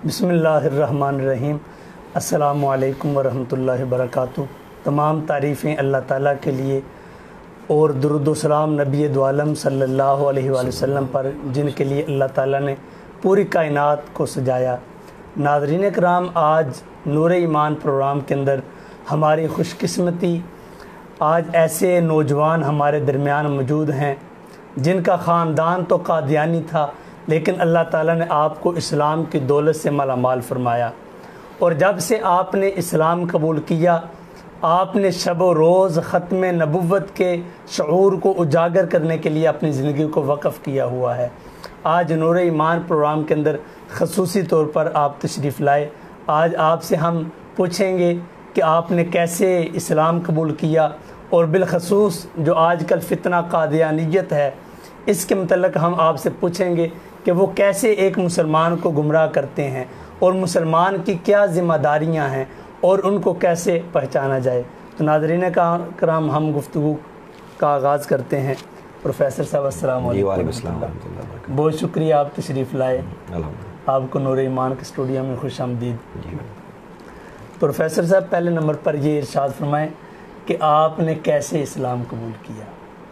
बिस्मिल्लाहिर्रहमानिर्रहीम। अस्सलामु अलैकुम वरहमतुल्लाहि वबरकातुहू। तमाम तारीफ़ें अल्लाह ताला के लिए और दुरूद व सलाम नबी दो आलम सल्लल्लाहु अलैहि वसल्लम पर, जिनके लिए अल्लाह ताला ने पूरी कायनात को सजाया। नाज़रीन कराम, आज नूर ईमान प्रोग्राम के अंदर हमारी खुशकिस्मती, आज ऐसे नौजवान हमारे दरमियान मौजूद हैं जिनका ख़ानदान तो कादियानी था, लेकिन अल्लाह ताला ने आपको इस्लाम की दौलत से मालामाल फरमाया। और जब से आपने इस्लाम कबूल किया, आपने शब व रोज़ ख़त्म नबुव्वत के शऊर को उजागर करने के लिए अपनी ज़िंदगी को वक़फ़ किया हुआ है। आज नूर ईमान प्रोग्राम के अंदर ख़ुसूसी तौर पर आप तशरीफ़ लाए। आज आपसे हम पूछेंगे कि आपने कैसे इस्लाम कबूल किया, और बिलखसूस जो आजकल फ़ितना कादियानियत है, इसके मतलब हम आपसे पूछेंगे कि वो कैसे एक मुसलमान को गुमराह करते हैं और मुसलमान की क्या ज़िम्मेदारियां हैं और उनको कैसे पहचाना जाए। तो नाज़रीन कराम, हम गुफ्तगू का आगाज़ करते हैं। प्रोफेसर साहब, अस्सलाम वालेकुम। बहुत शुक्रिया आप तशरीफ़ लाए। आपको नूर ईमान के स्टूडियो में खुश आमदीद। प्रोफेसर साहब, पहले नंबर पर ये इरशाद फरमाएँ कि आपने कैसे इस्लाम कबूल किया।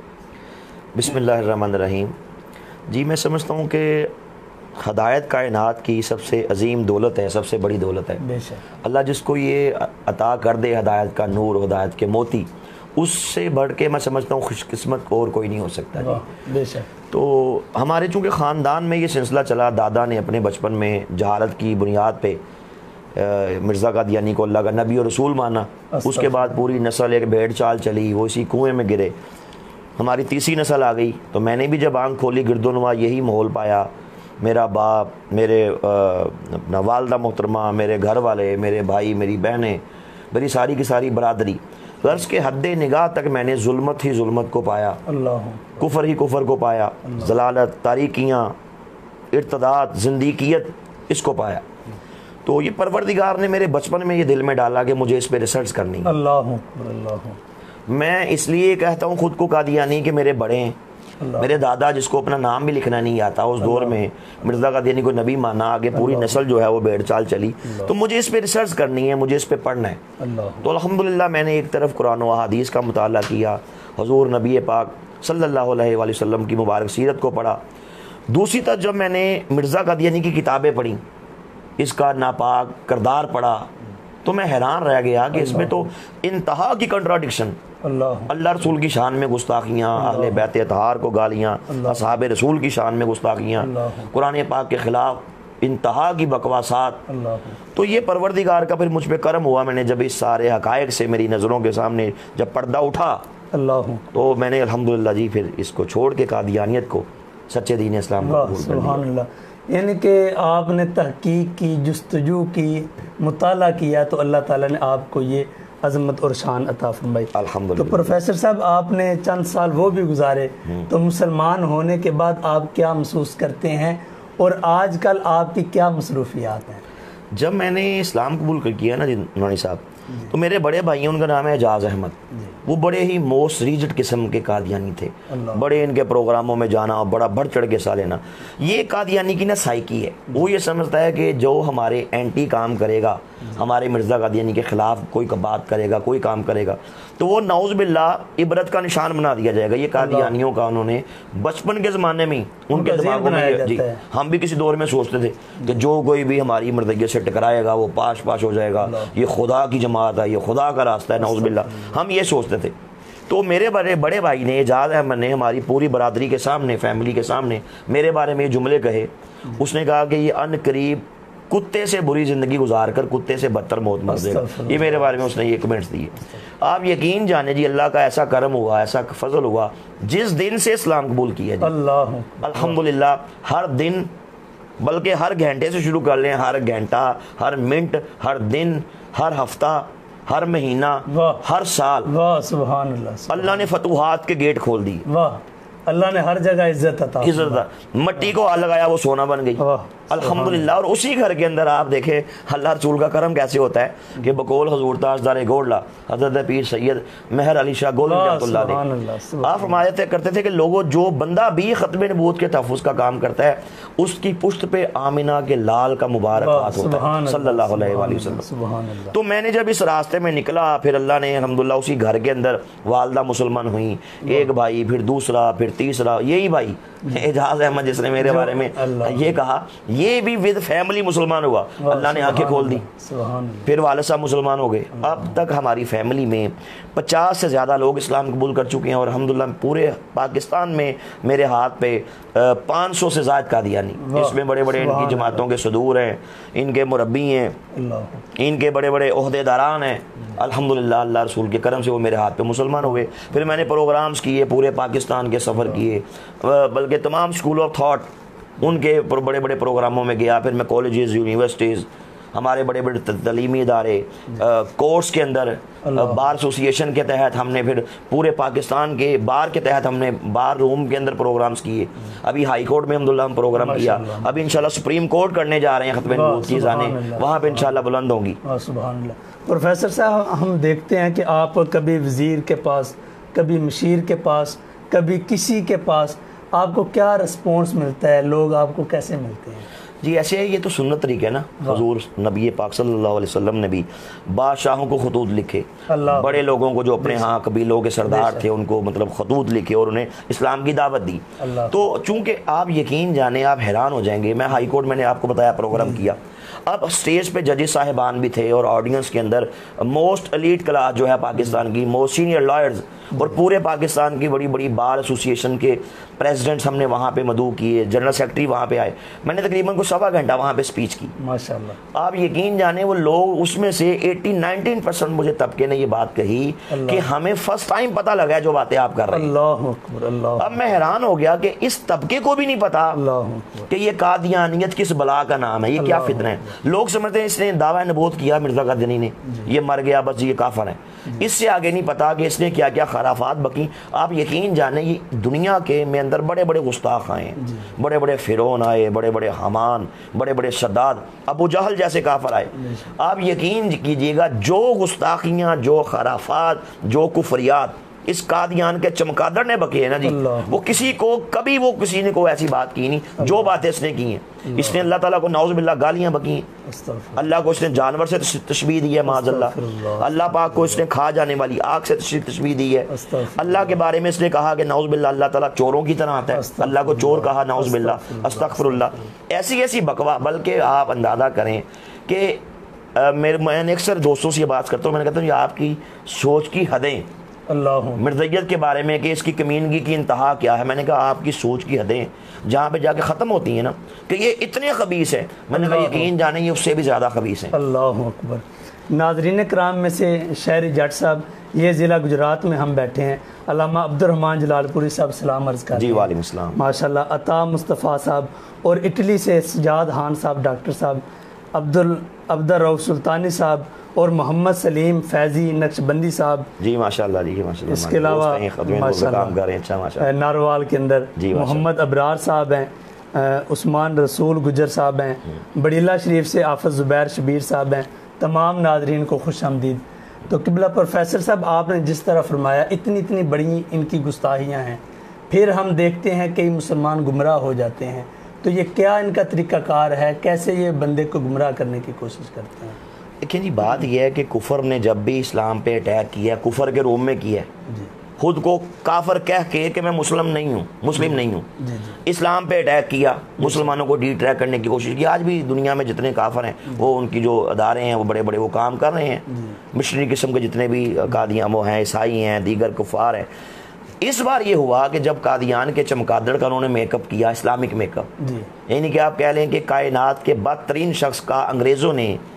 बिस्मिल्लाहिर्रहमानिर्रहीम। जी, मैं समझता हूँ कि हदायत कायनात की सबसे अजीम दौलत है, सबसे बड़ी दौलत है। बेशक अल्लाह जिसको ये अता कर दे हदायत का नूर, हदायत के मोती, उससे बढ़ के मैं समझता हूँ खुशकिस्मत और कोई नहीं हो सकता जी। बेशक। तो हमारे चूँकि ख़ानदान में ये सिलसिला चला, दादा ने अपने बचपन में जहालत की बुनियाद पे मिर्ज़ा कादियानी को अल्लाह का नबी और रसूल माना। उसके बाद पूरी नस्ल एक भेड़ चाल चली, वो इसी कुएँ में गिरे। हमारी तीसरी नस्ल आ गई, तो मैंने भी जब आँख खोली गिरदोनुमा यही माहौल पाया। मेरा बाप, मेरे अपना वालदा मोहतरमा, मेरे घर वाले, मेरे भाई, मेरी बहनें, मेरी सारी की सारी बरादरी, गर्ज़ के हद्दे निगाह तक मैंने जुल्मत ही जुल्मत को पाया, कुफर ही कुफर को पाया, जलालत, तारीकियाँ, इर्तदाद, ज़िंदीकियत, इसको पाया। तो ये परवरदिगार ने मेरे बचपन में ये दिल में डाला कि मुझे इस पर रिसर्च करनी है। अल्लाह। मैं इसलिए कहता हूँ खुद को कादियानी कि मेरे बड़े हैं। मेरे दादा, जिसको अपना नाम भी लिखना नहीं आता, उस दौर में मिर्ज़ा कादियानी को नबी माना, आगे पूरी नस्ल जो है वो भेड़ चाल चली। तो मुझे इस पे रिसर्च करनी है, मुझे इस पे पढ़ना है। तो अल्हम्दुलिल्लाह मैंने एक तरफ कुरान व हदीस का मुताला किया, हुज़ूर नबी पाक सल्लल्लाहु अलैहि वसल्लम की मुबारक सीरत को पढ़ा। दूसरी तरफ जब मैंने मिर्ज़ा कादियानी की किताबें पढ़ी, इसका नापाक किरदार पढ़ा, तो मैं हैरान रह गया कि इसमें तो इंतहा की कंट्राडिक्शन, अल्लाह रसूल की शान में गुस्ताखियाँ, अहले बैत अतहार को गालियाँ, असहाबे रसूल की शान में गुस्ताखियाँ, कुरान पाक के ख़िलाफ़ इंतहा की बकवासात। तो ये परवरदिगार का फिर मुझ पे करम हुआ। मैंने जब इस सारे हक़ाइक़ से मेरी नज़रों के सामने जब पर्दा उठा, तो मैंने अल्हम्दुलिल्लाह जी फिर इसको छोड़ के कादियानियत को, सच्चे दीन इस्लाम को कबूल कर लिया। यानी कि आपने तहकीक की, जुस्तजू की, मुताला किया, तो अल्लाह ताला ने आपको ये अज़मत और शान अता फरमाई। तो प्रोफेसर साहब, आपने चंद साल वो भी गुजारे, तो मुसलमान होने के बाद आप क्या महसूस करते हैं और आजकल आपकी क्या मसरूफियात हैं? जब मैंने इस्लाम कबूल किया ना जी नूरानी साहब, तो मेरे बड़े भाई, उनका नाम है एजाज़ अहमद। वो बड़े ही मोस्ट रीजड किस्म के कादियानी थे। बड़े इनके प्रोग्रामों में जाना, बड़ा बढ़ चढ़ के हिस्सा लेना। ये कादियानी की ना साइकी है। वो ये समझता है कि जो हमारे एंटी काम करेगा, हमारे मिर्ज़ा कादियानी के ख़िलाफ़ कोई बात करेगा, कोई काम करेगा, तो वो नाउज़ बिल्लाह इबरत का निशान बना दिया जाएगा। ये कादियानियों का उन्होंने बचपन के ज़माने में उनके दिमागों में जी, हम भी किसी दौर में सोचते थे कि जो कोई भी हमारी मर्दगियत से टकराएगा वो पाश पाश हो जाएगा, ये खुदा की जमात है, ये खुदा का रास्ता है, नाउज़ बिल्लाह हम ये सोचते थे। तो मेरे बड़े भाई ने, एजाज़ अहमद ने, हमारी पूरी बरादरी के सामने, फैमिली के सामने मेरे बारे में ये जुमले कहे। उसने कहा कि ये अन करीब कुत्ते से बुरी ज़िंदगी गुजार कर कुत्ते से बदतर मौत मर जाएगा। ये मेरे बारे में उसने ये कमेंट्स दिए। आप यकीन जाने जी, अल्लाह का ऐसा करम हुआ, ऐसा फजल हुआ, जिस दिन से इस्लाम कबूल किया जी, अल्हम्दुलिल्लाह, हर दिन, बल्कि हर घंटे से शुरू कर लें, हर घंटा, हर मिनट, हर दिन, हर हफ्ता, हर महीना, हर साल, सुभान अल्लाह, अल्लाह ने फतूहात के गेट खोल दिए। अल्लाह ने हर जगह इज्जत अता, मट्टी को हाथ लगाया वो सोना बन गई। الحمدللہ. اور اسی گھر کے اندر آپ دیکھیں اللہ رسول کا کرم کیسے ہوتا ہے کہ بقول حضور تاجدار گوڑلا حضرت پیر سید مہر علی شاہ گولوی رحمۃ اللہ علیہ، آپ فرمایا کرتے تھے کہ لوگوں جو بندہ بھی ختم نبوت کے تحفظ کا کام کرتا ہے اس کی پشت پہ آمینہ کے لال کا مبارک ہاتھ ہوتا ہے صلی اللہ علیہ وآلہ وسلم. تو میں نے جب اس راستے میں نکلا پھر اللہ نے الحمدللہ اسی گھر کے اندر والدہ مسلمان ہوئی، ایک بھائی، پھر دوسرا، پھر تیسرا، یہی بھائی اعجاز احمد جس نے میرے بارے میں یہ کہا، یہ بھی ود فیملی مسلمان ہوا، اللہ نے آنکھیں کھول دی. پھر والد صاحب مسلمان ہو گئے. اب تک ہماری فیملی میں 50 سے زیادہ لوگ اسلام قبول کر چکے ہیں، اور الحمدللہ پورے پاکستان میں میرے ہاتھ پہ 500 سے زائد قادیانی، اس میں بڑے بڑے ان کی جماعتوں کے صدور ہیں، ان کے مربی ہیں، ان کے بڑے بڑے عہدے داران ہیں. الحمدللہ اللہ رسول کے کرم سے وہ میرے ہاتھ پہ مسلمان ہوئے. پھر میں نے پروگرامز کیے، پورے پاکستان کے سفر کیے، بلکہ تمام اسکول آف تھاٹ ان کے بڑے بڑے پروگراموں میں گیا. پھر میں کالجز، یونیورسٹیز، ہمارے بڑے بڑے تعلیمی ادارے، کورس کے اندر بار ایسوسیشن کے تحت ہم نے پھر پورے پاکستان کے بار کے تحت ہم نے بار روم کے اندر پروگرامز کیے. ابھی ہائی کورٹ میں الحمدللہ ہم پروگرام کیا، ابھی انشاءاللہ سپریم کورٹ کرنے جا رہے ہیں ختم نبوت کی اذانیں، وہاں پہ انشاءاللہ بلند ہوں گی. سبحان اللہ. پروفیسر صاحب ہم دیکھتے ہیں کہ آپ کبھی وزیر کے پاس، کبھی مشیر کے پاس، کبھی کسی کے پاس، آپ کو کیا رسپونس ملتا ہے؟ لوگ آپ کو کیسے ملتے ہیں؟ جی ایسے ہے، یہ تو سنت طریقہ ہے نا. حضور نبی پاک صلی اللہ علیہ وسلم نے بھی بادشاہوں کو خطوط لکھے، بڑے لوگوں کو جو اپنے ہاں قبیلوں کے سردار تھے ان کو مطلب خطوط لکھے اور انہیں اسلام کی دعوت دی. تو چونکہ آپ یقین جانیں، آپ حیران ہو جائیں گے، میں ہائی کورٹ میں نے آپ کو بتایا پروگرام کیا، اب اسٹیج پہ ججز صاحبان بھی تھے اور آڈینس کے اندر موسٹ ایلیٹ کلاس جو ہے پاکستان کی، موسٹ سینئر لائرز اور پورے پاکستان کی بڑی بڑی بار ایسوسیشن کے پریزیڈنٹس ہم نے وہاں پہ مدعو کیے، جنرل سیکرٹری وہاں پہ آئے. میں نے تقریباً کو 1.25 گھنٹہ وہاں پہ اسپیچ کی. ماشاءاللہ. آپ یقین جانیں وہ لوگ اس میں سے 80-19% مجھے طبقے نے یہ بات کہی کہ ہمیں فرسٹ ٹائم پتہ لگا ہے جو باتیں آپ کر رہے ہیں. اللہ اکبر. اللہ. اب میں حیران ہو گیا کہ اس طبقے کو بھی نہیں پتا کہ یہ قادیانیت کس بلا کا نام ہے، یہ کیا فتنہ ہے. لوگ سمجھتے ہیں اس نے دعویٰ نبوت کیا مرزا قادیانی نے، یہ مر گیا بس یہ کافر ہے. اس سے آگے نہیں پتا کہ اس نے کیا کیا خرافات بکی. آپ یقین جانیں یہ دنیا کے میں اندر بڑے بڑے گستاخ آئے ہیں، بڑے بڑے فرعون آئے، بڑے بڑے حامان، بڑے بڑے شداد، ابو جہل جیسے کافر آئے. آپ یقین کیجئے گا جو گستاخیاں، جو خرافات، جو کفریات اس قادیان کے چمکادڑ نے بکے ہیں نا جی، وہ کسی کو کبھی وہ کسی نے کوئی ایسی بات کی نہیں جو باتیں اس نے کی ہیں. اس نے اللہ تعالیٰ کو نعوذ باللہ گالیاں بکی ہیں، اللہ کو اس نے جانور سے تشبیہ دی ہے معاذ اللہ، اللہ پاک کو اس نے کھا جانے والی آگ سے تشبیہ دی ہے. اللہ کے بارے میں اس نے کہا کہ نعوذ باللہ اللہ تعالیٰ چوروں کی طرح آتا ہے، اللہ کو چور کہا نعوذ باللہ استغفر اللہ. ایسی ایسی بکوا. بلکہ آپ اندازہ کریں کہ میں نے اکثر دوستوں سے یہ بات کرتا ہوں، میں نے کہتا ہوں یہ آپ کی سوچ کی حدیں اللہ مرزیت کے بارے میں کہ اس کی کمینگی کی انتہا کیا ہے. میں نے کہا آپ کی سوچ کی حدیں جہاں پہ جا کے ختم ہوتی ہیں نا کہ یہ اتنے خبیث ہیں، میں نے کہا یقین جانیں یہ اس سے بھی زیادہ خبیث ہیں. اللہ اکبر. ناظرین کرام میں سے شہری جٹ صاحب، یہ ضلع گجرات میں ہم بیٹھے ہیں. علامہ عبد الرحمن جلال پوری صاحب سلام عرض کرتے ہیں. جی وعلیکم السلام. ماشاءاللہ. عطا مصطفیٰ صاحب اور اٹلی سے سجاد خان صاحب، ڈاکٹر صاحب عبد الرؤف سلطانی صاحب اور محمد سلیم فیضی نقشبندی صاحب. جی ماشاءاللہ. جی ماشاءاللہ. اس کے علاوہ ناروال کے اندر محمد ابرار صاحب ہیں، عثمان رسول گجر صاحب ہیں، بڑیلہ شریف سے آفت زبیر شبیر صاحب ہیں. تمام ناظرین کو خوش آمدید. تو قبلہ پروفیسر صاحب آپ نے جس طرح فرمایا اتنی بڑی ان کی گستاخیاں ہیں، پھر ہم دیکھتے ہیں کئی مسلمان گمراہ ہو جاتے ہیں. تو یہ کیا ان کا طریقہ کار ہے؟ کیسے یہ بندے کو گمراہ کرنے کی کوشش کرتے ہیں؟ دیکھیں جی بات یہ ہے کہ کفر نے جب بھی اسلام پہ اٹیک کیا، کفر کے روم میں کیا ہے، خود کو کافر کہہ کے کہ میں مسلم نہیں ہوں، اسلام پہ اٹیک کیا، مسلمانوں کو ڈی ٹریک کرنے کی کوشش کی. آج بھی دنیا میں جتنے کافر ہیں وہ ان کی جو ادارے ہیں وہ بڑے بڑے وہ کام کر رہے ہیں. مشنری قسم کے جتنے بھی قادیاں وہ ہیں، عیسائی ہیں، دیگر کفار ہیں. اس بار یہ ہوا کہ جب قادیان کے چمکادڑ کا انہوں نے میک اپ کیا، اسلامک میک اپ، یعنی کہ آپ کہہ لیں کہ کائنات کے بدترین شخص کا انگریزوں نے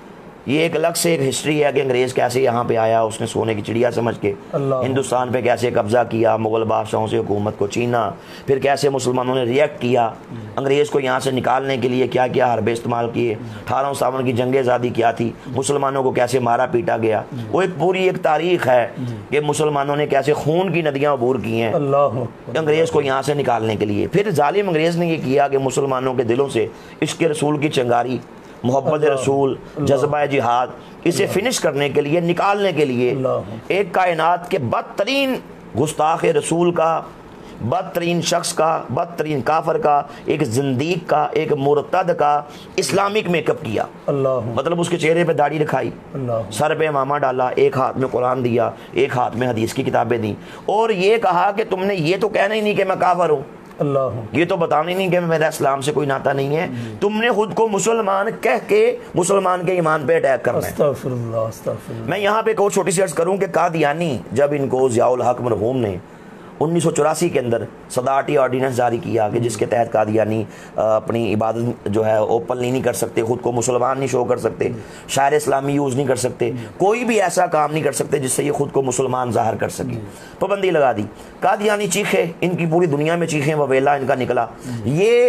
یہ ایک الگ سے ایک ہسٹری ہے کہ انگریز کیسے یہاں پہ آیا، اس نے سونے کی چڑیا سمجھ کے ہندوستان پہ کیسے قبضہ کیا، مغل بادشاہوں سے حکومت کو چھینا، پھر کیسے مسلمانوں نے ریئیکٹ کیا، انگریز کو یہاں سے نکالنے کے لیے کیا کیا حربے استعمال کیے، 1857 کی جنگ آزادی کیا تھی، مسلمانوں کو کیسے مارا پیٹا گیا، وہ ایک پوری ایک تاریخ ہے کہ مسلمانوں نے کیسے خون کی ندیاں عبور کی ہیں انگریز کو یہاں سے نکالنے کے لیے۔ پھر ظالم انگریز نے یہ کیا کہ مسلمانوں کے دلوں سے عشق رسول کی چنگاری، محبت رسول، جذبہ جہاد، اسے فنش کرنے کے لیے، نکالنے کے لیے ایک کائنات کے بدترین گستاخ رسول کا، بدترین شخص کا، بدترین کافر کا، ایک زندیق کا، ایک مرتد کا اسلامک میک اپ کیا۔ مطلب اس کے چہرے پہ داڑھی رکھائی، سر پہ امامہ ڈالا، ایک ہاتھ میں قرآن دیا، ایک ہاتھ میں حدیث کی کتابیں دیں، اور یہ کہا کہ تم نے یہ تو کہنا ہی نہیں کہ میں کافر ہوں، یہ تو بتانا ہی نہیں کہ میرا اسلام سے کوئی ناتا نہیں ہے، تم نے خود کو مسلمان کہہ کے مسلمان کے ایمان پہ اٹیک کرنا ہے۔ استغفر اللہ استغفر اللہ۔ میں یہاں پہ ایک اور چھوٹی سی عرض کروں کہ قادیانی جب ان کو ضیاء الحق مرحوم نے 1984 کے اندر صدارتی آرڈیننس جاری کیا کہ جس کے تحت قادیانی اپنی عبادت جو ہے اوپن نہیں کر سکتے، خود کو مسلمان نہیں شو کر سکتے، شاعر اسلامی یوز نہیں کر سکتے، کوئی بھی ایسا کام نہیں کر سکتے جس سے یہ خود کو مسلمان ظاہر کر سکے، پابندی لگا دی۔ قادیانی چیخے، ان کی پوری دنیا میں چیخیں وویلا ان کا نکلا۔ یہ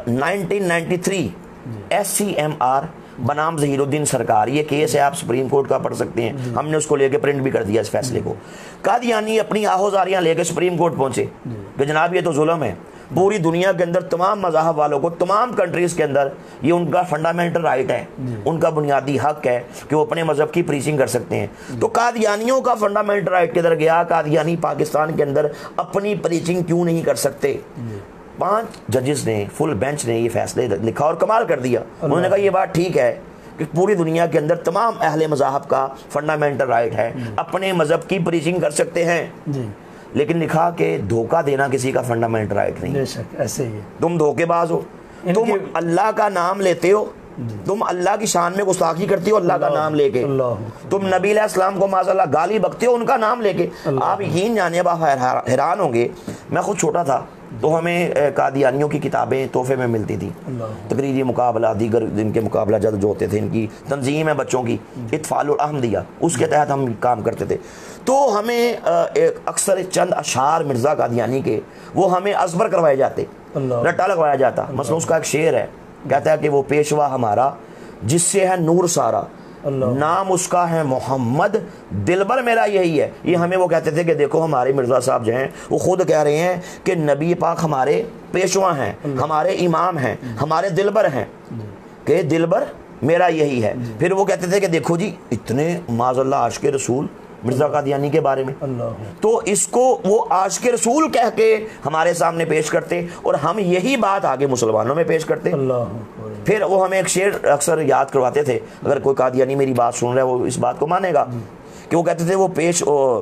1993 SCMR بنام ظہیر الدین سرکار، یہ کیس ہے، آپ سپریم کورٹ کا پڑھ سکتے ہیں، ہم نے اس کو لے کے پرنٹ بھی کر دیا اس فیصلے کو۔ قادیانی اپنی آہوزاریاں لے کے سپریم کورٹ پہنچے کہ جناب یہ تو ظلم ہے، پوری دنیا کے اندر تمام مذاہب والوں کو، تمام کنٹریز کے اندر یہ ان کا فنڈامنٹل رائٹ ہے، ان کا بنیادی حق ہے کہ وہ اپنے مذہب کی پریچنگ کر سکتے ہیں۔ تو قادیانیوں کا فنڈامنٹل رائٹ کدھر گیا؟ قادیانی پاکستان کے اندر اپنی پریچنگ کیوں نہیں کر سکتے؟ 5 ججز نے، فل بینچ نے یہ فیصلے لکھا اور کمال کر دیا۔ انہوں نے کہا یہ بات ٹھیک ہے کہ پوری دنیا کے اندر تمام اہل مذاہب کا فنڈامنٹل رائٹ ہے، اپنے مذہب کی پریچنگ کر سکتے ہیں، لیکن لکھا کہ دھوکہ دینا کسی کا فنڈامنٹل رائٹ نہیں۔ بے شک ایسے ہی ہے، تم دھوکے باز ہو، تم اللہ کا نام لیتے ہو، تم اللہ کی شان میں گستاخی کرتی ہو اللہ کا نام لے کے، تم نبی علیہ السلام کو معاذ اللہ گالی بکتے ہو ان کا نام لے کے۔ آپ یقین جانیے، آپ حیران ہوں گے، میں خود چھوٹا تھا تو ہمیں قادیانیوں کی کتابیں تحفے میں ملتی تھی، تقریری مقابلہ، دیگر ان کے مقابلہ جد جو ہوتے تھے، ان کی تنظیم ہے بچوں کی اطفال الاحمدیہ، اس کے تحت ہم کام کرتے تھے۔ تو ہمیں اکثر چند اشعار مرزا قادیانی کے وہ ہمیں ازبر کروائے جاتے، رٹا لگوایا جاتا۔ مثلا اس کا ایک شعر ہے، کہتا ہے کہ وہ پیشوا ہمارا جس سے ہے نور سارا، نام اس کا ہے محمد، دلبر میرا یہی ہے۔ یہ ہمیں وہ کہتے تھے کہ دیکھو ہمارے مرزا صاحب جو ہیں وہ خود کہہ رہے ہیں کہ نبی پاک ہمارے پیشوا ہیں، ہمارے امام ہیں، ہمارے دلبر ہیں، کہ دلبر میرا یہی ہے۔ پھر وہ کہتے تھے کہ دیکھو جی اتنے معاذ اللہ عاشق رسول مرزا قادیانی کے بارے میں، تو اس کو وہ عاشق رسول کہہ کے ہمارے سامنے پیش کرتے، اور ہم یہی بات آگے مسلمانوں میں پیش کرتے۔ پھر وہ ہمیں ایک شعر اکثر یاد کرواتے تھے، اگر کوئی قادیانی میری بات سن رہا ہے وہ اس بات کو مانے گا، کہ وہ کہتے تھے وہ پیش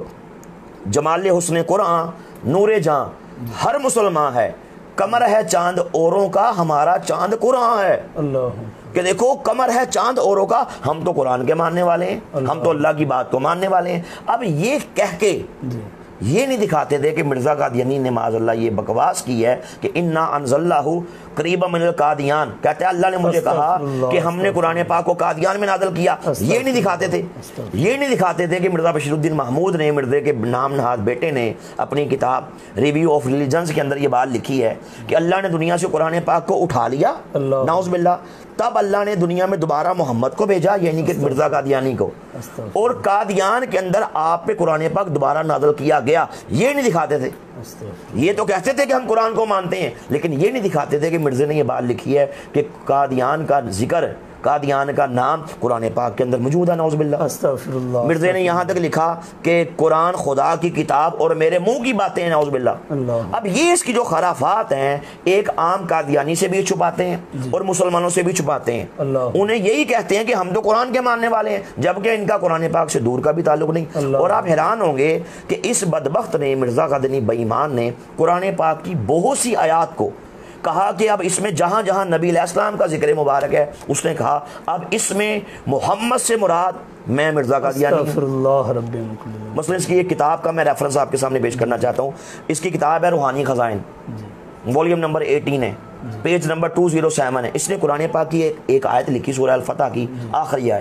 جمال حسن قرآن نور جاں ہر مسلمان ہے، کمر ہے چاند اوروں کا ہمارا چاند قرآن ہے۔ کہ دیکھو کمر ہے چاند اوروں کا، ہم تو قرآن کے ماننے والے ہیں، ہم تو اللہ کی بات کو ماننے والے ہیں۔ اب یہ کہہ کے یہ نہیں دکھاتے تھے کہ مرزا قادیانی نے معاذ اللہ یہ بکواس کی ہے کہ انا انزلناہ قریبا من القادیان، کہتے ہیں اللہ نے مجھے کہا کہ ہم نے قرآن پاک کو قادیان میں نازل کیا۔ یہ نہیں دکھاتے تھے، یہ نہیں دکھاتے تھے کہ مرزا بشیر الدین محمود نے، مرزے کے نام نہاد بیٹے نے، اپنی کتاب ریویو آف ریلیجنز کے اندر یہ بات لکھی ہے کہ اللہ نے دنیا سے قرآن پاک کو اٹھا لیا، نعوذ باللہ، تب اللہ نے دنیا میں دوبارہ محمد کو بھیجا، یعنی کہ مرزا قادیانی کو، اور قادیان کے اندر آپ پہ قرآن پاک دوبارہ نازل کیا گیا۔ یہ نہیں دکھاتے تھے، یہ تو کہتے تھے کہ ہم قرآن کو مانتے ہیں، لیکن یہ نہیں دکھاتے تھے کہ مرزا نے یہ بات لکھی ہے کہ قادیان کا ذکر، قادیان کا نام قرآن پاک کے اندر موجود ہے، نعوذ باللہ۔ استغفر اللہ۔ مرزا نے یہاں تک لکھا کہ قرآن خدا کی کتاب اور میرے منہ کی باتیں ہیں، نعوذ باللہ۔ اب یہ اس کی جو خرافات ہیں، ایک عام قادیانی سے بھی چھپاتے ہیں اور مسلمانوں سے بھی چھپاتے ہیں، انہیں یہی کہتے ہیں کہ ہم تو قرآن کے ماننے والے ہیں، جبکہ ان کا قرآن پاک سے دور کا بھی تعلق نہیں۔ اور آپ حیران ہوں گے کہ اس بدبخت نے، مرزا قادیانی بے ایمان نے، قرآن پاک کی بہت سی آیات کو کہا کہ اب اس میں جہاں جہاں نبی علیہ السلام کا ذکر مبارک ہے، اس نے کہا اب اس میں محمد سے مراد میں مرزا قادیانی ہوں۔ مثلا اس کی ایک کتاب کا میں ریفرنس آپ کے سامنے پیش کرنا چاہتا ہوں۔ اس کی کتاب ہے روحانی خزائن، والیوم نمبر 18 ہے، پیج نمبر 207 ہے۔ اس نے قرآن پاک کی ایک آیت لکھی، سورہ الفتح کی آخری آیت،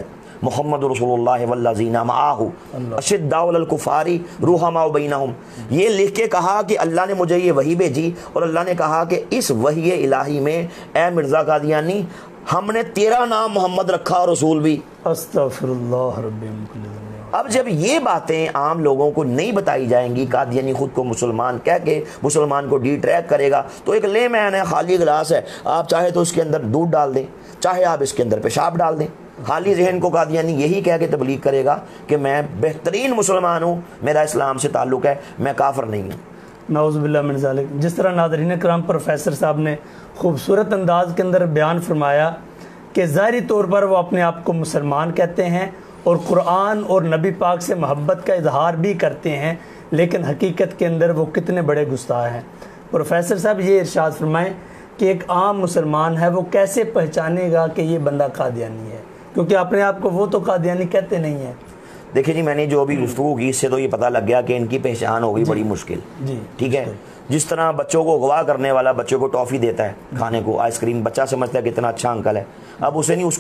محمد رسول اللہ والذین معہ اشداء علی الکفار رحماء بینہم. یہ لکھ کے کہا کہ اللہ نے مجھے یہ وحی بھیجی اور اللہ نے کہا کہ اس وحی الہی میں اے مرزا قادیانی ہم نے تیرا نام محمد رکھا اور رسول بھی. استغفر اللہ ربی من کل ذنب. اب جب یہ باتیں عام لوگوں کو نہیں بتائی جائیں گی، قادیانی خود کو مسلمان کہہ کے مسلمان کو ڈی ٹریک کرے گا، تو ایک لے مین ہے، خالی گلاس ہے، آپ چاہے تو اس کے اندر دودھ ڈال دیں، چاہے آپ اس کے اندر پیشاب ڈال دیں. خالی ذہن کو قادیانی یہی کہہ کے تبلیغ کرے گا کہ میں بہترین مسلمان ہوں، میرا اسلام سے تعلق ہے، میں کافر نہیں ہوں. نعوذ باللہ من ذالک. جس طرح ناظرین کرام پروفیسر صاحب نے خوبصورت انداز کے اندر بیان فرمایا کہ ظاہری طور پر وہ اپنے آپ کو مسلمان کہتے ہیں اور قرآن اور نبی پاک سے محبت کا اظہار بھی کرتے ہیں، لیکن حقیقت کے اندر وہ کتنے بڑے گستاخ ہیں. پروفیسر صاحب یہ ارشاد فرمائیں کہ ایک عام مسلمان ہے وہ کیسے پہچانے گا کہ یہ بندہ قادیانی ہے، کیونکہ اپنے آپ کو وہ تو قادیانی کہتے نہیں ہیں. دیکھیں جی، میں نے جو ابھی گفتگو کی اس سے تو یہ پتہ لگ گیا کہ ان کی پہچان ہوگی بڑی مشکل. ٹھیک ہے، جس طرح بچوں کو اغوا کرنے والا بچوں کو ٹافی دیتا ہے کھانے کو، آئس کریم، بچہ سمجھتا ہے کتنا اچھا انکل ہے، اب اسے نہیں،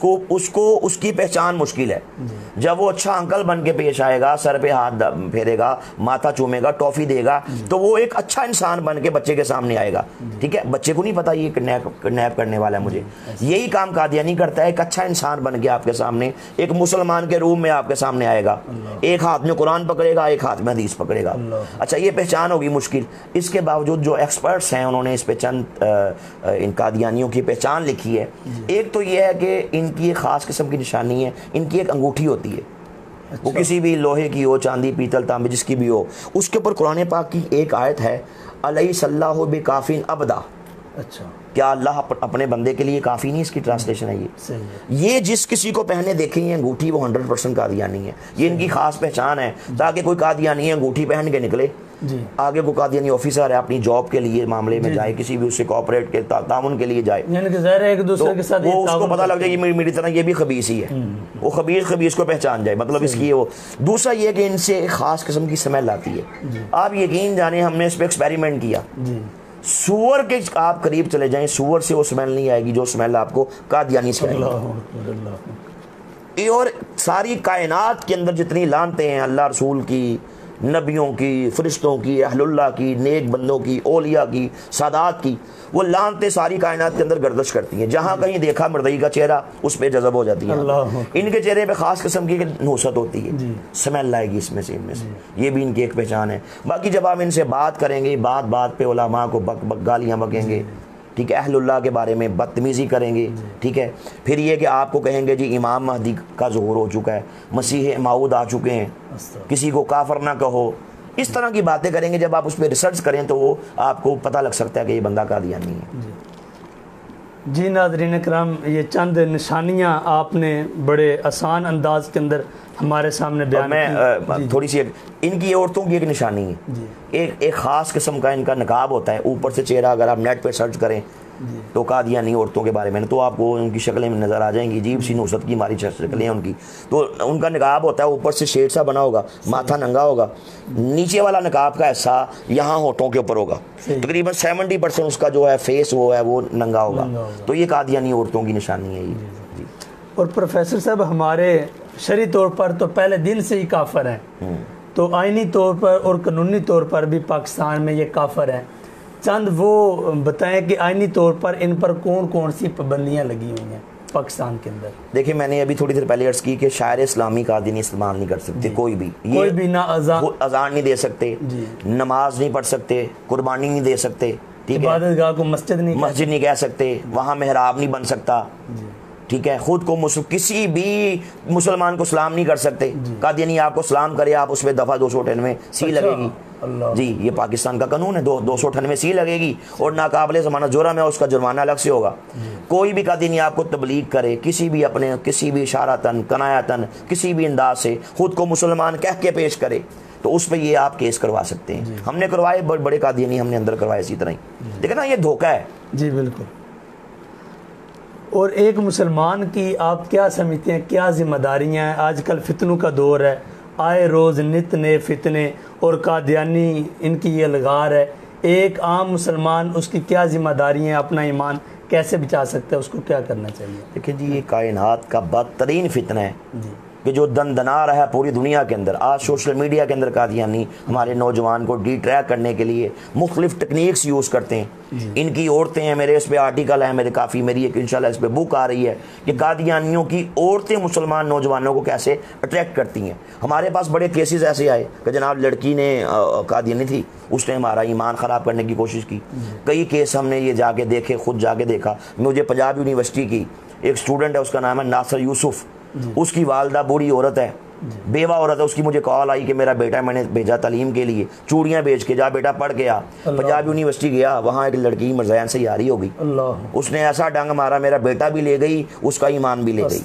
اس کی پہچان مشکل ہے. جب وہ اچھا انکل بن کے پیش آئے گا، سر پہ ہاتھ پھیرے گا، ماتھا چومے گا، ٹافی دے گا، تو وہ ایک اچھا انسان بن کے بچے کے سامنے آئے گا. ٹھیک ہے، بچے کو نہیں پتا یہ کڈنیپ کرنے والا ہے مجھے. یہی کام قادیانی کرتا ہے، ایک اچھا انسان بن کے آپ کے سامنے، ایک مسلمان کے روم میں آپ کے سامنے آئے گا، ایک ہاتھ میں قرآن پکڑے گا، ایک ہاتھ میں حدیث پکڑے گا. اچھا، یہ پہچان ہوگی مشکل. اس کے باوجود جو ایکسپرٹس ہیں انہوں نے اس پہ چند ان قادیانیوں کی پہچان لکھی ہے. ایک تو یہ ہے کہ ان کی ایک خاص قسم کی نشانی ہے، ان کی ایک انگوٹھی ہوتی ہے، وہ کسی بھی لوہے کی ہو، چاندی، پیتل، تانبے، جس کی بھی ہو، اس کے اوپر قرآن پاک کی ایک آیت ہے، الیس اللہ بکافٍ عبدا. اچھا، کیا اللہ اپنے بندے کے لیے کافی نہیں؟ اس کی ٹرانسلیشن ہے یہ جس کسی کو پہنے دیکھیں یہ انگوٹھی وہ 100% قادیانی ہے. یہ ان کی خاص پہچان ہے، تاکہ کوئی قادیانی انگوٹھی پہن کے نکلے، آگے کو قادیانی آفیسر ہے، اپنی جاب کے لیے معاملے میں جائے، کسی بھی اس سے کوآپریٹ کے تعاون کے لیے جائے، یعنی کہ ظاہر ہے ایک دوسرے کے ساتھ وہ اس کو پتہ لگ جائے کہ میری طرح یہ بھی خبیث ہی ہے، وہ خبیث کو پہچان جائے، مطلب اس کی وہ. دوسرا یہ کہ ان سے ایک خاص قسم کی سمیل آتی ہے. آپ یقین جانیں ہم نے اس پہ ایکسپیریمنٹ کیا، سور کے آپ قریب چلے جائیں، سور سے وہ سمیل نہیں آئے گی جو سمیل آپ کو قادیانی سے آئے گی. اور ساری کائنات کے اندر جتنی لعنتیں ہیں اللہ رسول کی، نبیوں کی، فرشتوں کی، اہل اللہ کی، نیک بندوں کی، اولیاء کی، سادات کی، وہ لعنتیں ساری کائنات کے اندر گردش کرتی ہیں. جہاں کہیں دیکھا مردئی کا چہرہ اس پہ جذب ہو جاتی ہے. ان کے چہرے پہ خاص قسم کی نحوست ہوتی ہے، سمیل آئے گی اس میں سے، یہ بھی ان کی ایک پہچان ہے. باقی جب آپ ان سے بات کریں گے، بات پہ علماء کو گالیاں بکیں گے، ٹھیک ہے، اہل اللہ کے بارے میں بدتمیزی کریں گے. ٹھیک ہے، پھر یہ کہ آپ کو کہیں گے جی امام مہدی کا ظہور ہو چکا ہے، مسیح موعود آ چکے ہیں، کسی کو کافر نہ کہو، اس طرح کی باتیں کریں گے. جب آپ اس پہ ریسرچ کریں تو وہ آپ کو پتہ لگ سکتا ہے کہ یہ بندہ قادیانی ہے. جی ناظرین کرام، یہ چند نشانیاں آپ نے بڑے آسان انداز کے اندر ہمارے سامنے بیان کی. میں تھوڑی سی ان کی عورتوں کی ایک نشانی ہے، ایک خاص قسم کا ان کا نقاب ہوتا ہے اوپر سے چہرہ. اگر آپ نیٹ پہ سرچ کریں تو قادیانی عورتوں کے بارے میں تو آپ کو ان کی شکلیں نظر آ جائیں گی، عجیب سی نوست کی ہماری شکلیں ان کی. تو ان کا نقاب ہوتا ہے اوپر سے شیڈ سا بنا ہوگا، ماتھا ننگا ہوگا، نیچے والا نقاب کا ایسا یہاں ہونٹوں کے اوپر ہوگا، تقریباً 70% اس کا جو ہے فیس وہ ہے وہ ننگا ہوگا. تو یہ قادیانی عورتوں کی نشانی ہے یہ. اور پروفیسر صاحب ہمارے شرعی طور پر تو پہلے دن سے ہی کافر ہیں، تو آئینی طور پر اور قانونی طور پر بھی پاکستان میں یہ کافر ہیں. چند وہ بتائیں کہ آئینی طور پر ان پر کون سی پابندیاں لگی ہوئی ہیں پاکستان کے اندر. دیکھیں میں نے ابھی تھوڑی دیر پہلے عرض کی کہ شاعر اسلامی قادیانی استعمال نہیں کر سکتے، کوئی بھی نہ اذان نہیں دے سکتے، نماز نہیں پڑھ سکتے، قربانی نہیں دے سکتے، ٹھیک ہے، عبادت گاہ کو مسجد نہیں کہہ سکتے، وہاں محراب نہیں بن سکتا، ٹھیک ہے، خود کو کسی بھی مسلمان کو سلام نہیں کر سکتے. قادیانی آپ کو سلام کرے آپ اس پہ دفعہ 298 سی لگے گی. جی یہ پاکستان کا قانون ہے، 298 سی لگے گی اور ناقابل ضمانت جرم ہے، اس کا جرمانہ الگ سے ہوگا. کوئی بھی قادیانی آپ کو تبلیغ کرے کسی بھی اشارتاً کنایتاً کسی بھی انداز سے خود کو مسلمان کہہ کے پیش کرے تو اس پہ یہ آپ کیس کروا سکتے ہیں. ہم نے کروائے، بڑے قادیانی ہم نے اندر کروائے اسی طرح ہی. دیکھیں نا یہ دھوکہ ہے. جی بالکل. اور ایک مسلمان کی آپ کیا سمجھتے ہیں، کیا ذمہ داریاں ہیں؟ آج کل فتنوں کا دور ہے، آئے روز نت نئے فتنے، اور قادیانی ان کی یہ لغار ہے. ایک عام مسلمان اس کی کیا ذمہ داری ہیں، اپنا ایمان کیسے بچا سکتا ہے، اس کو کیا کرنا چاہیے؟ دیکھیں جی یہ کائنات کا بدترین فتنہ ہے کہ جو دندنا رہا ہے پوری دنیا کے اندر. آج سوشل میڈیا کے اندر قادیانی ہمارے نوجوان کو ڈی ٹریک کرنے کے لیے مختلف ٹیکنیکس یوز کرتے ہیں. ان کی عورتیں ہیں, میرے اس پہ آرٹیکل ہے, میرے کافی, میری ایک انشاءاللہ اس پہ بک آ رہی ہے کہ قادیانیوں کی عورتیں مسلمان نوجوانوں کو کیسے اٹریکٹ کرتی ہیں. ہمارے پاس بڑے کیسز ایسے آئے کہ جناب لڑکی نے قادیانی تھی, اس نے ہمارا ایمان خراب کرنے کی کوشش کی. کئی کیس ہم نے یہ جا کے دیکھے, خود جا کے دیکھا. مجھے پنجاب یونیورسٹی کی ایک اسٹوڈنٹ ہے, اس کا نام ہے ناصر یوسف, اس کی والدہ بوڑھی عورت ہے, بیوہ عورت ہے. اس کی مجھے کال آئی کہ میرا بیٹا میں نے بھیجا تعلیم کے لیے, چوڑیاں بیچ کے, جا بیٹا پڑھ کے آ. پنجاب یونیورسٹی گیا, وہاں ایک لڑکی مرزائن سے یاری ہو گئی, اس نے ایسا ڈنگ مارا میرا بیٹا بھی لے گئی, اس کا ایمان بھی لے گئی.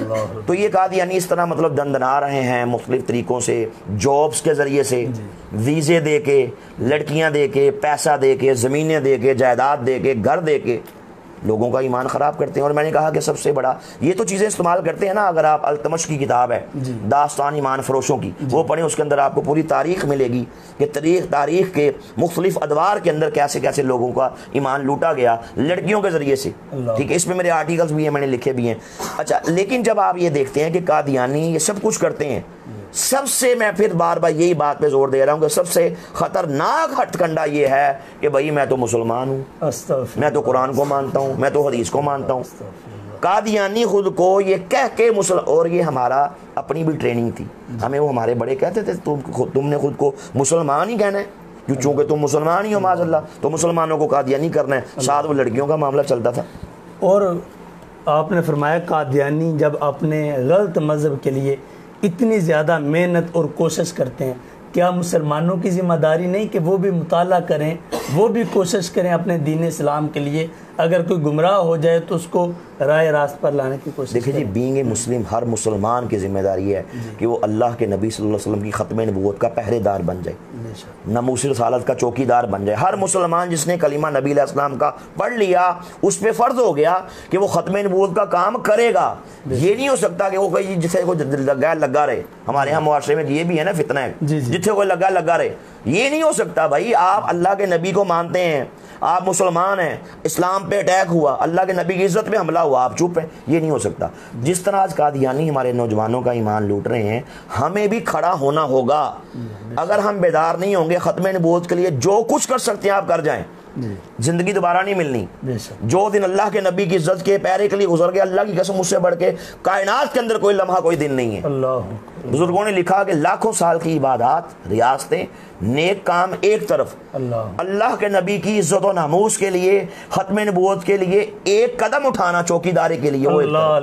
تو یہ قادیانی اس طرح مطلب دندنا رہے ہیں مختلف طریقوں سے, جابس کے ذریعے سے, ویزے دے کے, لڑکیاں دے کے, پیسہ دے کے, زمینیں دے کے, جائیداد دے کے, گھر دے کے لوگوں کا ایمان خراب کرتے ہیں. اور میں نے کہا کہ سب سے بڑا یہ تو چیزیں استعمال کرتے ہیں نا. اگر آپ التمش کی کتاب ہے داستان ایمان فروشوں کی, وہ پڑھیں, اس کے اندر آپ کو پوری تاریخ ملے گی کہ تاریخ کے مختلف ادوار کے اندر کیسے کیسے لوگوں کا ایمان لوٹا گیا لڑکیوں کے ذریعے سے. ٹھیک ہے, اس میں میرے آرٹیکلز بھی ہیں, میں نے لکھے بھی ہیں. اچھا, لیکن جب آپ یہ دیکھتے ہیں کہ قادیانی یہ سب کچھ کرتے ہیں, سب سے میں پھر بار بار یہی بات پہ زور دے رہا ہوں کہ سب سے خطرناک ہتھ کنڈا یہ ہے کہ بھائی میں تو مسلمان ہوں, میں تو قرآن کو مانتا ہوں, میں تو حدیث کو مانتا ہوں. قادیانی خود کو یہ کہہ کے اور یہ ہمارا اپنی بھی ٹریننگ تھی, ہمیں وہ ہمارے بڑے کہتے تھے تم نے خود کو مسلمان ہی کہنا ہے, چونکہ تم مسلمان ہی ہو معاذ اللہ, تو مسلمانوں کو قادیانی کرنا ہے. ساتھ وہ لڑکیوں کا معاملہ چلتا تھا. اور آپ نے فرمایا قادیانی جب اپنے غلط مذہب کے لیے اتنی زیادہ محنت اور کوشش کرتے ہیں, کیا مسلمانوں کی ذمہ داری نہیں کہ وہ بھی مطالعہ کریں, وہ بھی کوشش کریں اپنے دین اسلام کے لیے, اگر کوئی گمراہ ہو جائے تو اس کو راہ راست پر لانے کی کوشش دیکھیں جی, بینگ اے مسلم ہر مسلمان کی ذمہ داری ہے کہ وہ اللہ کے نبی صلی اللہ علیہ وسلم کی ختم نبوت کا پہرے دار بن جائے, ناموس رسالت کا چوکی دار بن جائے. ہر مسلمان جس نے کلمہ نبی علیہ السلام کا پڑھ لیا اس پہ فرض ہو گیا کہ وہ ختم نبوت کا کام کرے گا. یہ نہیں ہو سکتا کہ وہ کوئی جسے کوئی لگا رہے. ہمارے یہاں معاشرے میں یہ بھی ہے نا فتنہ ہے, جتھے کوئی لگا رہے. یہ نہیں ہو سکتا بھائی, آپ اللہ کے نبی کو مانتے ہیں, آپ مسلمان ہیں, اسلام پہ اٹیک ہوا, اللہ کے نبی کی عزت پہ حملہ ہوا, آپ چپ ہیں. یہ نہیں ہو سکتا. جس طرح آج قادیانی ہمارے نوجوانوں کا ایمان لوٹ رہے ہیں, ہمیں بھی کھڑا ہونا ہوگا. اگر ہم بیدار نہیں ہوں گے, ختم نبوت کے لیے جو کچھ کر سکتے ہیں آپ کر جائیں. زندگی دوبارہ نہیں ملنی. جو دن اللہ کے نبی کی عزت کے پیرے کے لیے گزر گیا, اللہ کی قسم اس سے بڑھ کے کائنات کے اندر کوئی لمحہ کوئی دن نہیں ہے. بزرگوں نے لکھا کہ لاکھوں سال کی عبادات, ریاستیں, نیک کام ایک طرف, اللہ کے نبی کی عزت و ناموس کے لیے, ختم نبوت کے لیے ایک قدم اٹھانا چوکی داری کے لیے,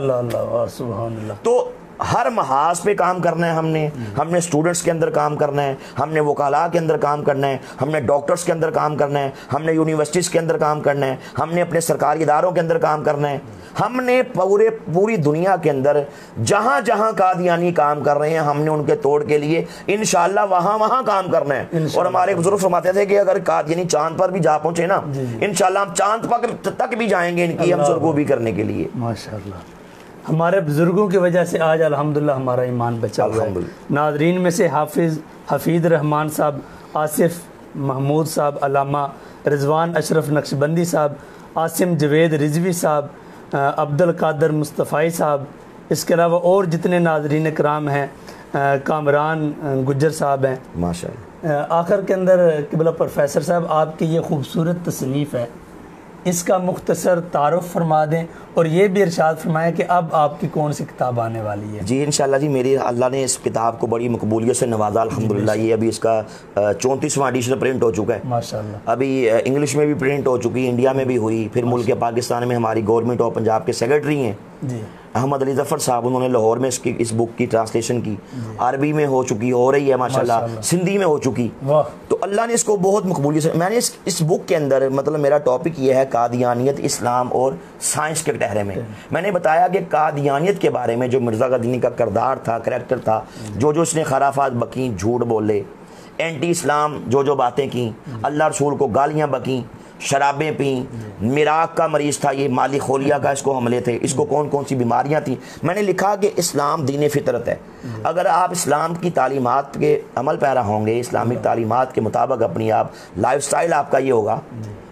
تو ہر محاذ پہ کام کرنا ہے. ہم نے اسٹوڈنٹس کے اندر کام کرنا ہے, ہم نے وکلاء کے اندر کام کرنا ہے, ہم نے ڈاکٹرز کے اندر کام کرنا ہے, ہم نے یونیورسٹیز کے اندر کام کرنا ہے, ہم نے اپنے سرکاری اداروں کے اندر کام کرنا ہے. ہم نے پوری دنیا کے اندر جہاں جہاں قادیانی کام کر رہے ہیں, ہم نے ان کے توڑ کے لیے انشاءاللہ وہاں کام کرنا ہے. اور ہمارے بزرگ فرماتے تھے کہ اگر قادیانی چاند پر بھی جا پہنچے نا, انشاءاللہ ہم چاند تک بھی جائیں گے ان کی ہم سرگوبی کرنے کے لیے. ماشاءاللہ, ہمارے بزرگوں کی وجہ سے آج الحمدللہ ہمارا ایمان بچا ہوا ہے. ناظرین میں سے حفیظ رحمان صاحب, آصف محمود صاحب, علامہ رضوان اشرف نقشبندی صاحب, عاصم جوید رضوی صاحب, عبد القادر مصطفی صاحب, اس کے علاوہ اور جتنے ناظرین کرام ہیں, کامران گجر صاحب ہیں ماشاءاللہ. آخر کے اندر قبلہ پروفیسر صاحب, آپ کی یہ خوبصورت تصنیف ہے, اس کا مختصر تعارف فرما دیں, اور یہ بھی ارشاد فرمائیں کہ اب آپ کی کون سی کتاب آنے والی ہے. جی انشاءاللہ جی, میری اللہ نے اس کتاب کو بڑی مقبولیت سے نوازا الحمدللہ. یہ ابھی اس کا 34واں ایڈیشن پرنٹ ہو چکا ہے ماشاءاللہ. ابھی انگلش میں بھی پرنٹ ہو چکی, انڈیا میں بھی ہوئی, پھر ملک پاکستان میں ہماری گورنمنٹ آف پنجاب کے سیکرٹری ہیں احمد علی ظفر صاحب, انہوں نے لاہور میں اس بک کی ٹرانسلیشن کی, عربی میں ہو رہی ہے ماشاءاللہ, سندھی میں ہو چکی. تو اللہ نے اس کو بہت مقبولیت سے, میں نے اس بک کے اندر مطلب میرا ٹاپک یہ ہے قادیانیت, اسلام اور سائنس کے ٹہرے میں. میں نے بتایا کہ قادیانیت کے بارے میں جو مرزا قادیانی کا کردار تھا, کریکٹر تھا, جو اس نے خرافات بکیں, جھوٹ بولے, اینٹی اسلام جو باتیں کیں, اللہ رسول کو گالیاں بکیں, شرابیں پیں, میراق کا مریض تھا, یہ مالی خولیا کا اس کو حملے تھے, اس کو کون سی بیماریاں تھیں. میں نے لکھا کہ اسلام دین فطرت ہے. اگر آپ اسلام کی تعلیمات کے عمل پیرا ہوں گے, اسلامک تعلیمات کے مطابق اپنی آپ لائف سٹائل آپ کا یہ ہوگا,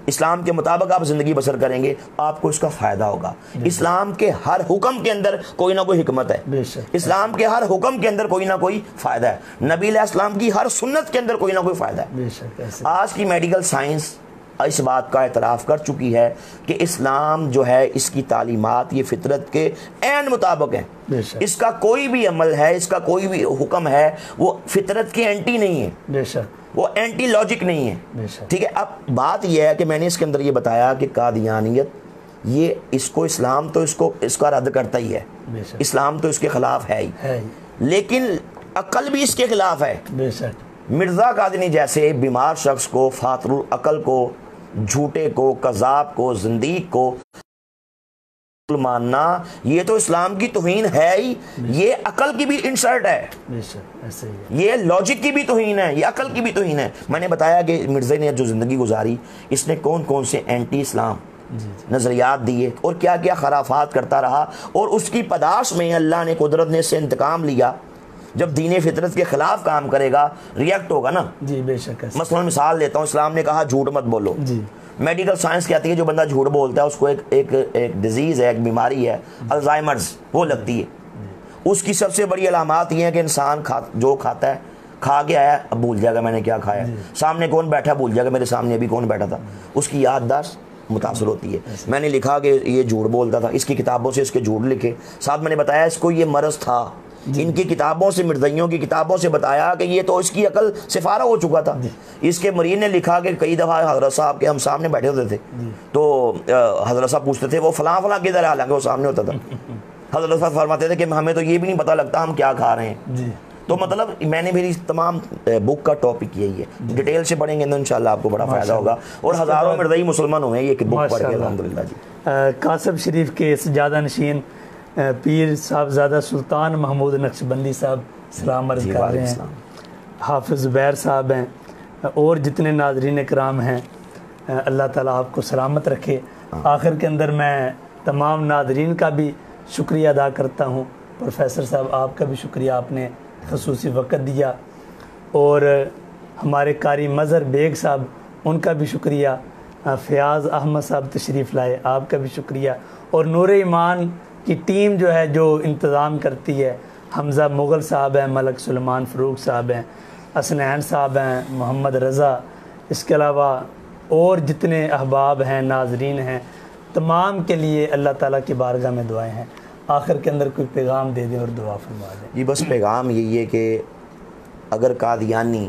اسلام کے مطابق آپ زندگی بسر کریں گے آپ کو اس کا فائدہ ہوگا. اسلام کے ہر حکم کے اندر کوئی نہ کوئی حکمت ہے, اسلام کے ہر حکم کے اندر کوئی نہ کوئی فائدہ ہے, نبی علیہ السلام کی ہر سنت کے اندر کوئی نہ کوئی فائدہ ہے. آج کی میڈیکل سائنس اس بات کا اعتراف کر چکی ہے کہ اسلام جو ہے اس کی تعلیمات یہ فطرت کے عین مطابق ہیں. اس کا کوئی بھی عمل ہے, اس کا کوئی بھی حکم ہے وہ فطرت کے اینٹی نہیں ہے, وہ اینٹی لاجک نہیں ہے. ٹھیک ہے, اب بات یہ ہے کہ میں نے اس کے اندر یہ بتایا کہ قادیانیت یہ اس کو اسلام تو اس کا رد کرتا ہی ہے, اسلام تو اس کے خلاف ہے ہی, لیکن عقل بھی اس کے خلاف ہے. مرزا قادیانی جیسے بیمار شخص کو, فاتر العقل کو, جھوٹے کو, کذاب کو, زندیق کو ماننا یہ تو اسلام کی توہین ہے ہی, یہ عقل کی بھی انسلٹ ہے, یہ لاجک کی بھی توہین ہے, یہ عقل کی بھی توہین ہے. میں نے بتایا کہ مرزا نے جو زندگی گزاری اس نے کون کون سے اینٹی اسلام نظریات دیے اور کیا کیا خرافات کرتا رہا, اور اس کی پاداش میں اللہ نے قدرت نے اس سے انتقام لیا. جب دین فطرت کے خلاف کام کرے گا ریئیکٹ ہوگا نا. جی بے شک. مثلا مثال دیتا ہوں, اسلام نے کہا جھوٹ مت بولو. میڈیکل سائنس کہتی ہے جو بندہ جھوٹ بولتا ہے اس کو ایک ڈیزیز ہے, ایک بیماری ہے, الزائمرز, وہ لگتی ہے. اس کی سب سے بڑی علامات یہ ہیں کہ انسان جو کھاتا ہے, کھا کے آیا اب بھول جائے گا میں نے کیا کھایا, سامنے کون بیٹھا بھول جائے گا میرے سامنے ابھی کون بیٹھا تھا, اس کی یادداشت متاثر ہوتی ہے. میں نے لکھا کہ یہ جھوٹ بولتا تھا, اس کی کتابوں سے اس کے جھوٹ لکھے, ساتھ میں نے بتایا اس کو یہ مرض تھا, ان کی کتابوں سے, مرزائیوں کی کتابوں سے بتایا کہ یہ تو اس کی عقل سے فارغ ہو چکا تھا. اس کے مریض نے لکھا کہ کئی دفعہ حضرت صاحب کے ہم سامنے بیٹھے ہوتے تھے تو حضرت صاحب پوچھتے تھے وہ فلاں فلاں کدھر ہے, حالانکہ وہ سامنے ہوتا تھا. حضرت صاحب فرماتے تھے کہ ہمیں تو یہ بھی نہیں پتہ لگتا ہم کیا کھا رہے ہیں. تو مطلب میں نے میری تمام بک کا ٹاپک یہی ہے, ڈیٹیل سے پڑھیں گے تو انشاءاللہ آپ کو بڑا فائدہ ہوگا, اور ہزاروں مرزائی مسلمان ہوئے ہیں یہ بک پڑھ کے الحمدللہ. جی قاسم شریف کے سجادہ نشین پیر صاحبزادہ سلطان محمود نقشبندی صاحب سلام عرض کر رہے ہیں, حافظ زبیر صاحب ہیں, اور جتنے ناظرین کرام ہیں اللہ تعالیٰ آپ کو سلامت رکھے. آخر کے اندر میں تمام ناظرین کا بھی شکریہ ادا کرتا ہوں. پروفیسر صاحب آپ کا بھی شکریہ, آپ نے خصوصی وقت دیا, اور ہمارے قاری مظہر بیگ صاحب ان کا بھی شکریہ, فیاض احمد صاحب تشریف لائے آپ کا بھی شکریہ, اور نور ایمان کی ٹیم جو ہے جو انتظام کرتی ہے, حمزہ مغل صاحب ہیں, ملک سلمان فروغ صاحب ہیں, حسنین صاحب ہیں, محمد رضا, اس کے علاوہ اور جتنے احباب ہیں, ناظرین ہیں, تمام کے لیے اللہ تعالیٰ کی بارگاہ میں دعائیں ہیں. آخر کے اندر کوئی پیغام دے دیں اور دعا فرما دیں. جی بس پیغام یہی ہے کہ اگر قادیانی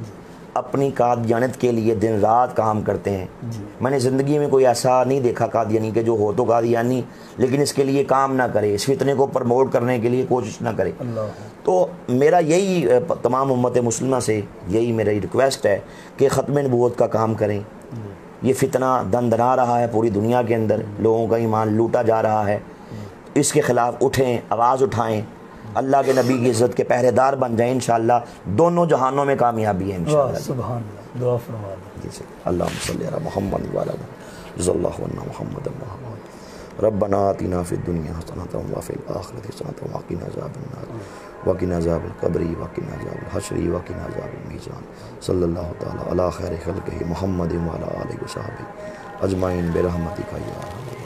اپنی قادیانیت کے لیے دن رات کام کرتے ہیں, میں نے زندگی میں کوئی ایسا نہیں دیکھا قادیانی کہ جو ہو تو قادیانی لیکن اس کے لیے کام نہ کرے, اس فتنے کو پرموٹ کرنے کے لیے کوشش نہ کرے. تو میرا یہی تمام امت مسلمہ سے یہی میری ریکویسٹ ہے کہ ختم نبوت کا کام کریں. یہ فتنہ دندنا رہا ہے پوری دنیا کے اندر, لوگوں کا ایمان لوٹا جا رہا ہے, اس کے خلاف اٹھیں, آواز اٹھائیں, اللہ کے نبی کی عزت کے پہرے دار بن جائیں, انشاءاللہ دونوں جہانوں میں کامیابی ہے انشاءاللہ. سبحان اللہ, دعا فرما دیں. اللہم صلی علی محمد وعلی آلہ صلی اللہ علیہ محمد ربنا آتنا فی الدنیا حسنۃ وفی الآخرۃ حسنۃ وقنا عذاب النار وقنا عذاب القبر وقنا عذاب الحشر وقنا عذاب المیزان. صلی اللہ تعالی علی خیر خلقہ محمد وعلی آلہ وصحبہ اجمعین برحمتک یا ارحم الراحمین.